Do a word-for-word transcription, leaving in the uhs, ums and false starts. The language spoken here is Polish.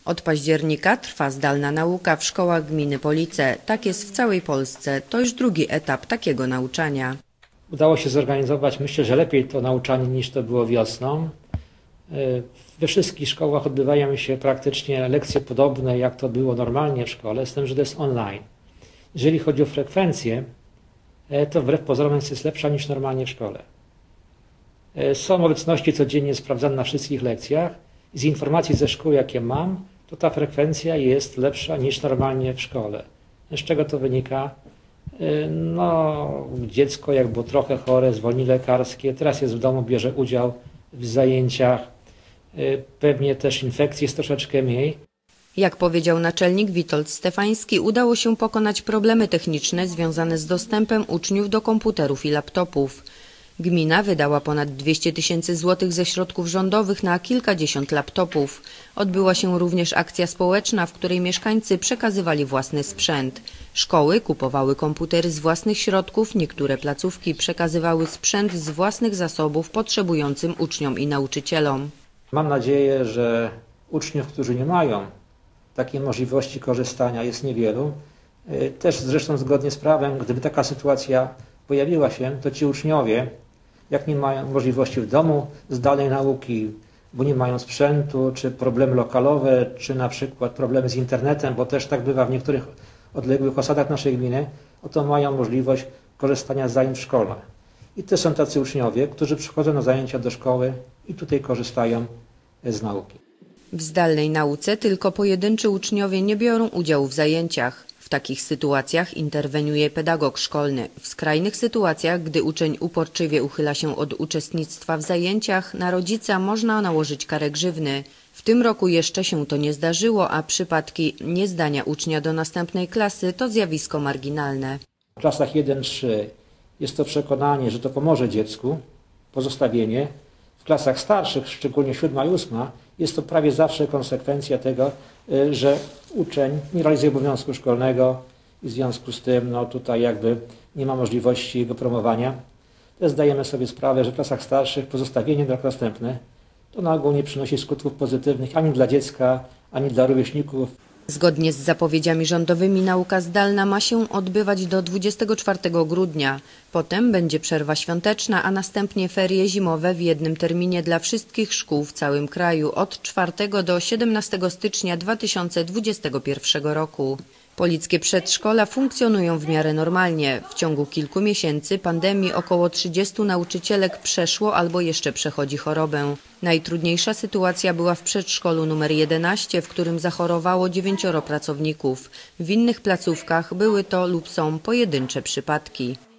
Od października trwa zdalna nauka w szkołach gminy Police. Tak jest w całej Polsce. To już drugi etap takiego nauczania. Udało się zorganizować, myślę, że lepiej to nauczanie niż to było wiosną. We wszystkich szkołach odbywają się praktycznie lekcje podobne, jak to było normalnie w szkole, z tym, że to jest online. Jeżeli chodzi o frekwencję, to wbrew pozorom jest lepsza niż normalnie w szkole. Są obecności codziennie sprawdzane na wszystkich lekcjach. Z informacji ze szkół, jakie mam, to ta frekwencja jest lepsza niż normalnie w szkole. Z czego to wynika? No, dziecko jak było trochę chore, zwolnienie lekarskie, teraz jest w domu, bierze udział w zajęciach. Pewnie też infekcji jest troszeczkę mniej. Jak powiedział naczelnik Witold Stefański, udało się pokonać problemy techniczne związane z dostępem uczniów do komputerów i laptopów. Gmina wydała ponad dwieście tysięcy złotych ze środków rządowych na kilkadziesiąt laptopów. Odbyła się również akcja społeczna, w której mieszkańcy przekazywali własny sprzęt. Szkoły kupowały komputery z własnych środków, niektóre placówki przekazywały sprzęt z własnych zasobów potrzebującym uczniom i nauczycielom. Mam nadzieję, że uczniów, którzy nie mają takiej możliwości korzystania, jest niewielu. Też zresztą zgodnie z prawem, gdyby taka sytuacja pojawiła się, to ci uczniowie, jak nie mają możliwości w domu zdalnej nauki, bo nie mają sprzętu, czy problemy lokalowe, czy na przykład problemy z internetem, bo też tak bywa w niektórych odległych osadach naszej gminy, oto mają możliwość korzystania z zajęć w szkole. I to są tacy uczniowie, którzy przychodzą na zajęcia do szkoły i tutaj korzystają z nauki. W zdalnej nauce tylko pojedynczy uczniowie nie biorą udziału w zajęciach. W takich sytuacjach interweniuje pedagog szkolny. W skrajnych sytuacjach, gdy uczeń uporczywie uchyla się od uczestnictwa w zajęciach, na rodzica można nałożyć karę grzywny. W tym roku jeszcze się to nie zdarzyło, a przypadki niezdania ucznia do następnej klasy to zjawisko marginalne. W klasach jeden trzy jest to przekonanie, że to pomoże dziecku, pozostawienie. W klasach starszych, szczególnie siódma i ósma, jest to prawie zawsze konsekwencja tego, że uczeń nie realizuje obowiązku szkolnego i w związku z tym no, tutaj jakby nie ma możliwości jego promowania. Też zdajemy sobie sprawę, że w klasach starszych pozostawienie do rok następny to na ogół nie przynosi skutków pozytywnych ani dla dziecka, ani dla rówieśników. Zgodnie z zapowiedziami rządowymi nauka zdalna ma się odbywać do dwudziestego czwartego grudnia. Potem będzie przerwa świąteczna, a następnie ferie zimowe w jednym terminie dla wszystkich szkół w całym kraju od czwartego do siedemnastego stycznia dwa tysiące dwudziestego pierwszego roku. Polickie przedszkola funkcjonują w miarę normalnie. W ciągu kilku miesięcy pandemii około trzydziestu nauczycielek przeszło albo jeszcze przechodzi chorobę. Najtrudniejsza sytuacja była w przedszkolu numer jedenaście, w którym zachorowało dziewięcioro pracowników. W innych placówkach były to lub są pojedyncze przypadki.